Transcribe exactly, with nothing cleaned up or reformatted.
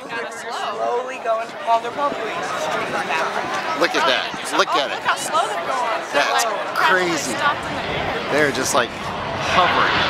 Kind of slow. Slowly going. Well, they're both doing street right now. Look at that. Look oh, at look it. how slow they're going. They're That's like crazy. stopped in the air. They're just like hovering.